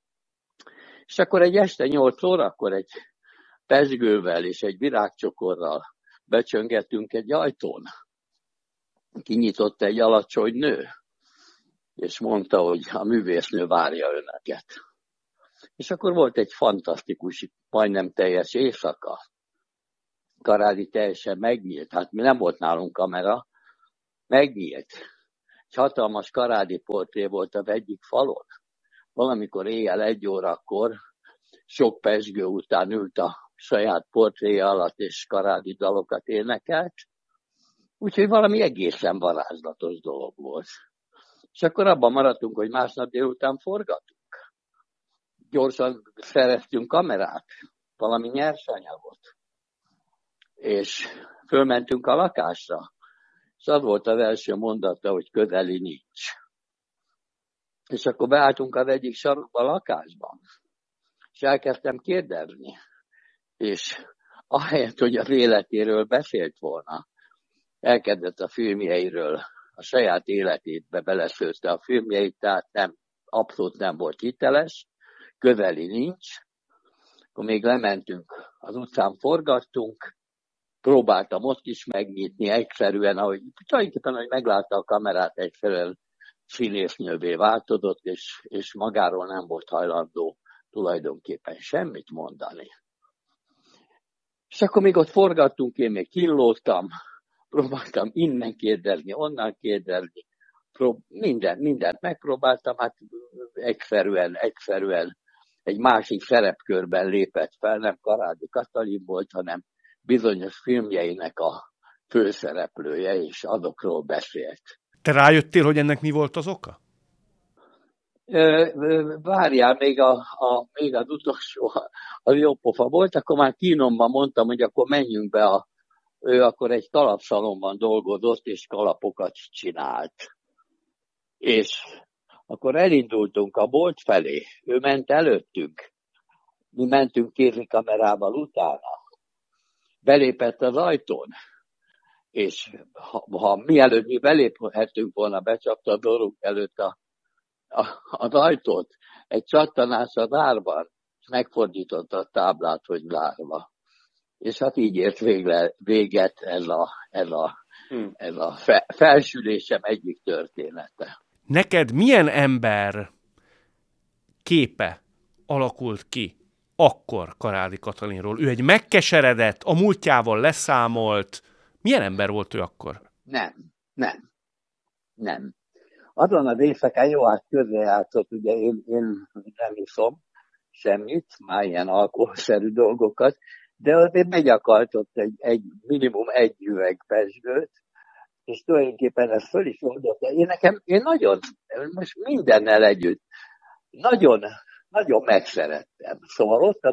[SPEAKER 4] És akkor egy este 8 órakor egy pezsgővel és egy virágcsokorral becsöngettünk egy ajtón. Kinyitott egy alacsony nő, és mondta, hogy a művésznő várja önöket. És akkor volt egy fantasztikus, majdnem teljes éjszaka. Karádi teljesen megnyílt, hát mi nem volt nálunk kamera, megnyílt. Egy hatalmas Karádi portré volt az egyik falon. Valamikor éjjel 1 órakor, sok pezsgő után ült a saját portréja alatt, és Karádi dalokat énekelt. Úgyhogy valami egészen varázslatos dolog volt. És akkor abban maradtunk, hogy másnap délután forgatunk. gyorsan szereztünk kamerát, valami nyersanyagot, és fölmentünk a lakásra, és az volt az első mondata, hogy közeli nincs. És akkor beálltunk az egyik sarokba a lakásban, és elkezdtem kérdezni, és ahelyett, hogy az életéről beszélt volna, elkezdett a filmjeiről, a saját életébe beleszőzte a filmjeit, tehát abszolút nem volt hiteles, közeli nincs. Akkor még lementünk, az utcán forgattunk, próbáltam ott is megnyitni, egyszerűen, ahogy meglátta a kamerát, egyszerűen színésznővé változott, és magáról nem volt hajlandó tulajdonképpen semmit mondani. És akkor még ott forgattunk, én még kínlódtam, próbáltam innen kérdezni, onnan kérdezni, mindent megpróbáltam, hát egyszerűen egy másik szerepkörben lépett fel, nem Karádi Katalin volt, hanem bizonyos filmjeinek a főszereplője, és azokról beszélt.
[SPEAKER 1] Te rájöttél, hogy ennek mi volt az oka?
[SPEAKER 4] Várjál, még az utolsó, az jó pofa volt, akkor már kínomban mondtam, hogy akkor menjünk be, ő akkor egy kalapszalonban dolgozott, és kalapokat csinált. És akkor elindultunk a bolt felé, ő ment előttünk, mi mentünk kézikamerával utána. Belépett az ajtón, és ha mielőtt mi beléphettünk volna, becsapta a dolog előtt az ajtót, egy csattanás az árban, és megfordította a táblát, hogy zárva. És hát így ért véget ez a felsülésem egyik története.
[SPEAKER 1] Neked milyen ember képe alakult ki akkor Karádi Katalinról? Ő egy megkeseredett, a múltjával leszámolt. Milyen ember volt ő akkor?
[SPEAKER 4] Nem. Azon az éjszakán jó, hát közrejátszott, ugye én nem iszom semmit, már ilyen alkoholszerű dolgokat, de azért megyakaltott minimum egy üveg pezsgőt, és tulajdonképpen ezt föl is oldotta. Én nagyon, most mindennel együtt, nagyon megszerettem. Szóval ott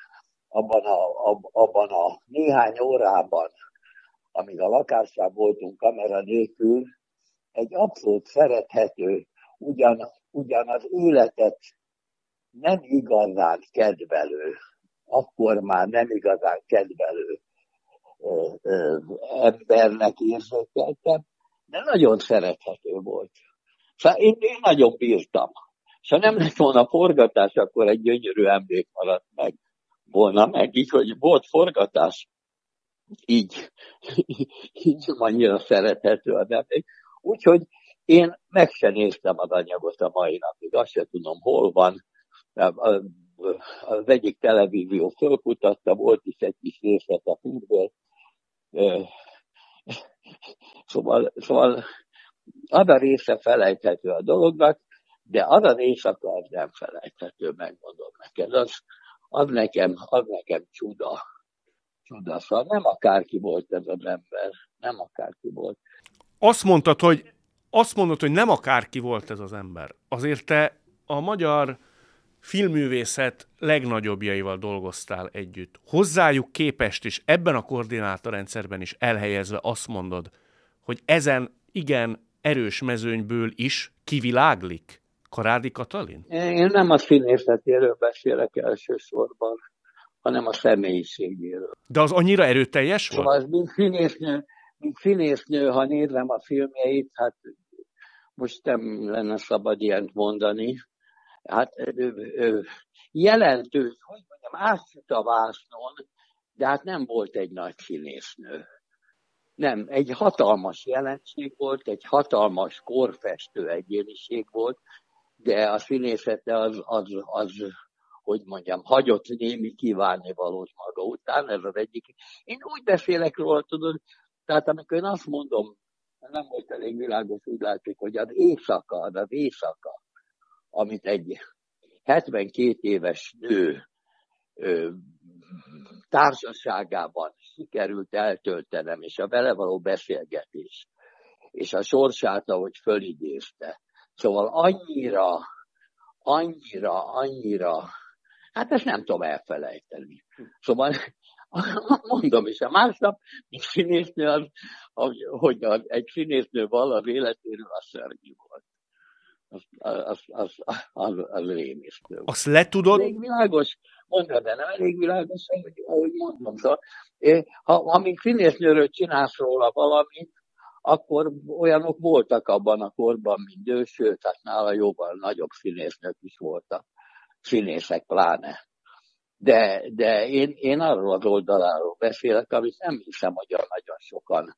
[SPEAKER 4] abban a néhány órában, amíg a lakásában voltunk kamera nélkül, egy abszolút szerethető, ugyan az életet nem igazán kedvelő, akkor már nem igazán kedvelő embernek érzékeltem, de nagyon szerethető volt. Szóval én nagyon bírtam. És ha nem lett volna forgatás, akkor egy gyönyörű emlék maradt volna meg. Így, hogy volt forgatás, így annyira szerethető az emlék. Úgyhogy én meg sem néztem az anyagot a mai napig, azt sem tudom, hol van. Az egyik televízió fölkutatta, volt is egy kis részlet a filmből. Szóval az a része felejthető a dolognak, de az az éjszaka az nem felejthető, megmondom neked. Az nekem csuda. Szóval nem akárki volt ez az ember. Nem akárki volt.
[SPEAKER 1] Azt mondod, hogy nem akárki volt ez az ember. Azért te a magyar filmművészet legnagyobbjaival dolgoztál együtt. Hozzájuk képest is, ebben a koordinátorrendszerben is elhelyezve azt mondod, hogy ezen igen erős mezőnyből is kiviláglik Karádi Katalin?
[SPEAKER 4] Én nem a színészetéről beszélek elsősorban, hanem a személyiségéről.
[SPEAKER 1] De az annyira erőteljes volt?
[SPEAKER 4] Szóval mint színésznő, ha nézem a filmjeit, hát most nem lenne szabad ilyent mondani. Hát jelentős, hogy mondjam, átszüt a vásznon, de hát nem volt egy nagy színésznő. Nem, egy hatalmas jelenség volt, egy hatalmas korfestő egyéniség volt, de a színészete az hogy mondjam, hagyott némi kívánnivalót maga után, ez az egyik. Én úgy beszélek róla, tudod, tehát amikor én azt mondom, nem volt elég világos, úgy látszik, hogy az éjszaka, amit egy 72 éves nő társaságában sikerült eltöltenem, és a vele való beszélgetés, és a sorsát, ahogy fölidézte. Szóval annyira Hát ezt nem tudom elfelejteni. Szóval mondom is, a másnap egy színésznő, hogy egy színésznő val az életéről, az szörnyű volt. Az rémisztő.
[SPEAKER 1] Azt le tudod?
[SPEAKER 4] Elég világos, mondod, de nem elég világos, ahogy mondom. Szóval, amíg színésznőről csinálsz róla valamit, akkor olyanok voltak abban a korban, mint ő, sőt, hát nála jóval nagyobb színésznők is voltak. Színészek pláne. De én arról az oldaláról beszélek, amit nem hiszem, hogy nagyon sokan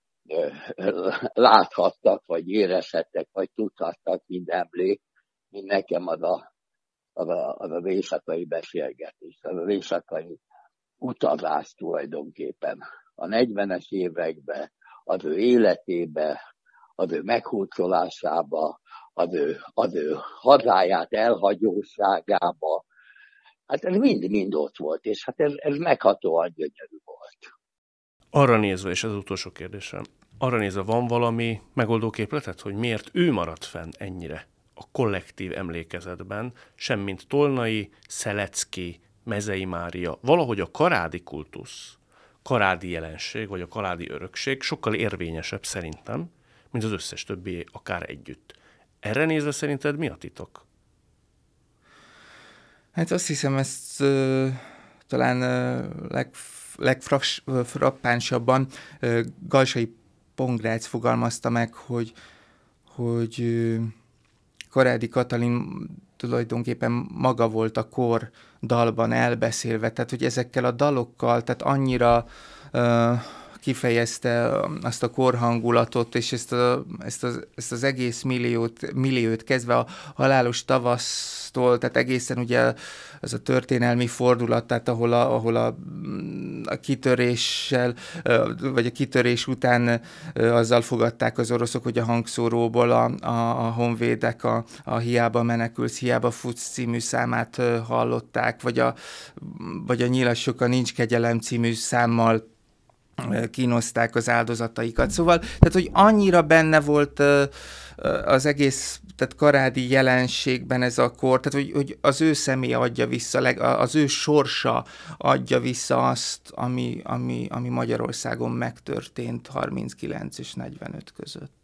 [SPEAKER 4] láthattak, vagy érezhettek, vagy tudhattak, mint emlék, mint nekem az éjszakai beszélgetés, az éjszakai utazás tulajdonképpen. A 40-es években, az ő életébe, az ő meghurcolásába, az ő hazáját elhagyóságába. Hát ez mind ott volt, és hát ez meghatóan gyönyörű volt.
[SPEAKER 1] Arra nézve, és ez az utolsó kérdésem, arra nézve van valami megoldó képletet, hogy miért ő maradt fenn ennyire a kollektív emlékezetben, semmint Tolnai, Szelecki, Mezei Mária, valahogy a karádi kultusz, karádi jelenség, vagy a karádi örökség sokkal érvényesebb szerintem, mint az összes többi akár együtt. Erre nézve szerinted mi a titok?
[SPEAKER 3] Hát azt hiszem, ezt talán legfrappánsabban Galsai Pongrác fogalmazta meg, hogy Karádi Katalin tulajdonképpen maga volt a kor dalban elbeszélve, tehát hogy ezekkel a dalokkal, tehát annyira kifejezte azt a korhangulatot, és ezt az egész milliót kezdve a Halálos tavasztól, tehát egészen ugye ez a történelmi fordulat, tehát ahol a kitöréssel, vagy a kitörés után azzal fogadták az oroszok, hogy a hangszóróból a honvédek a Hiába menekülsz, hiába futsz című számát hallották, vagy a Nyilassuk a Nincs kegyelem című számmal kínozták az áldozataikat. Szóval, tehát, hogy annyira benne volt az egész, tehát karádi jelenségben ez a kor, tehát, hogy az ő személye adja vissza, az ő sorsa adja vissza azt, ami Magyarországon megtörtént 39 és 45 között.